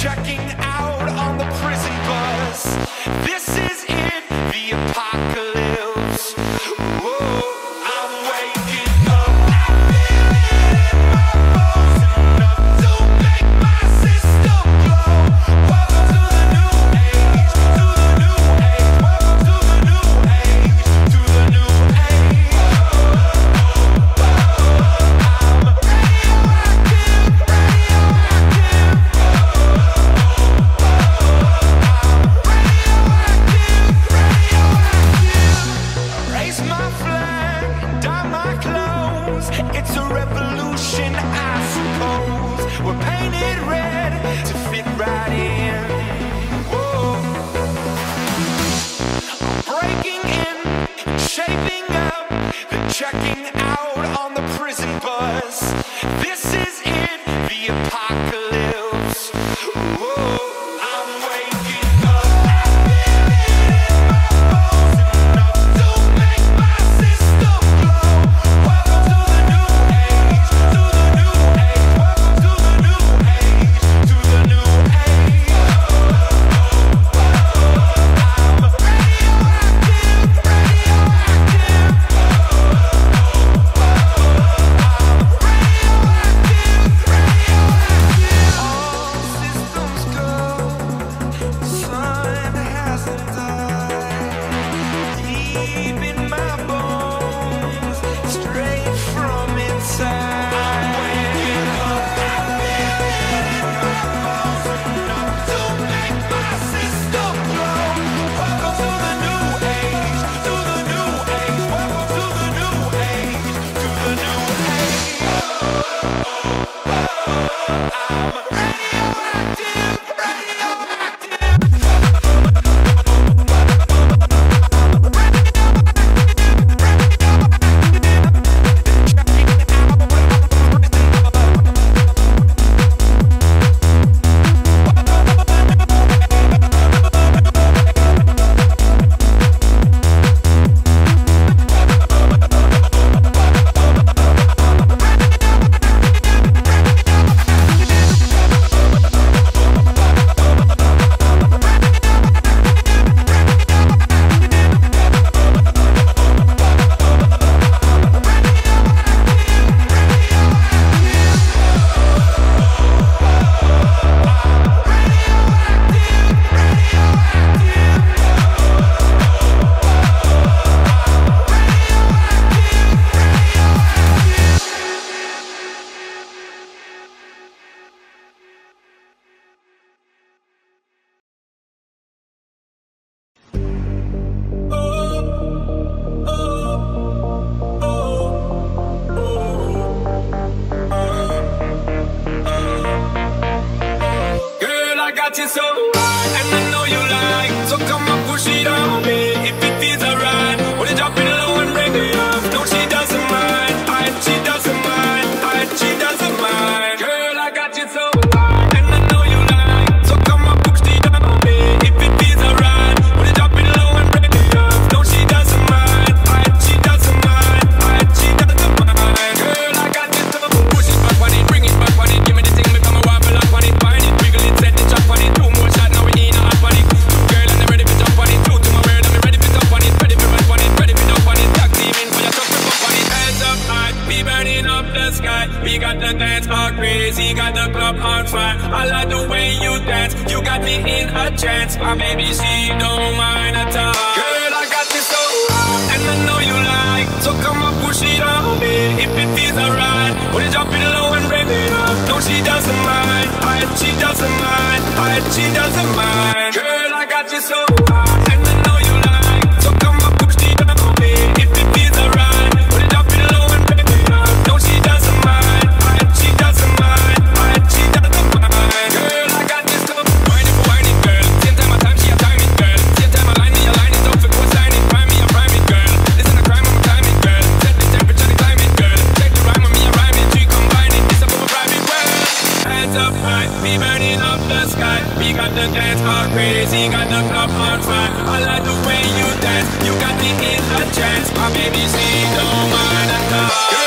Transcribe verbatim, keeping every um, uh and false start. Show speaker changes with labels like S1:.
S1: checking out on the prison bus. This is it, the apocalypse. Whoa, I'm waking up. I feel it in my bones, enough to make my system glow. Welcome to the new age, to the new age. Welcome to the new age, to the new age. I'm radioactive, radioactive. Raise my flag and dye my clothes. It's a revolution, I suppose. We're painted red to fit right in. Whoa. I'm breaking in, shaping up, then checking out on the prison bus. This is it, the apocalypse. Whoa. I'm waking up. I feel it in my bones, enough to make my system glow. Welcome to the new age, to the new age. Welcome to the new age, to the new age. I'm radioactive, radioactive. I'm radioactive, radioactive. All systems go. Sun hasn't died. Deep in my bones, straight from inside. I'm waking up. I feel it in my bones, enough to make my system glow. Welcome to the new age, to the new age. Welcome to the new age, to the new age. I'm radioactive, radioactive. Girl, I got you so high, and I know you like. So come on, push it on me if it feels alright. Wanna drop it low and break it off? No, she doesn't mind. I, she doesn't mind. I, she doesn't mind. Girl, I got you so high, and I know you like. So come on, push it on me if it feels alright. Wanna drop it low and break it off? No, she doesn't mind. I, she doesn't mind. I, she doesn't mind. Girl, I got you so. Push it back on it, bring it back on it. Give me the thing, make me wobble up on it, find it, wiggle it, set it, chop on it. Two more shots, now we in a hot on it. Girl, I'm ready for jump on it. Two to my bird, I'm ready for jump on it. Ready for run on it, ready for jump on it. Tag team in for your tough to bump on it. Hands up high, we burning up the sky. We got the dance all crazy, got the club on fire. I like the way you dance, you got me in a trance. My baby, she don't mind at all. Girl, I got you so high, and I know you like. So come on, push it on me if it feels alright. Wanna drop it low and break it up? No, she doesn't mind. I, she doesn't mind. I, she doesn't mind. Girl, I got you so high, and I know you like. So come on, push it on me if it feels alright. Wanna drop it low and break it up? No, she doesn't mind. I, she doesn't mind. I, she doesn't mind. Girl, I got you so. Whine it for whine it, girl. Same time I time, she a time it, girl. Same time I line it, you line it up for co-sign it. Prime me, I prime it, girl. Listen to crime, I'm time it, girl. Set the temperature, the climb it, girl. Take the rhyme on me, I rhyme it. She combine it, this up for my private world. Hands up high, we burning up the sky. We got the dance all crazy, got the club on fire. I like the way you dance, you got me in a trance. My baby, she don't mind at all.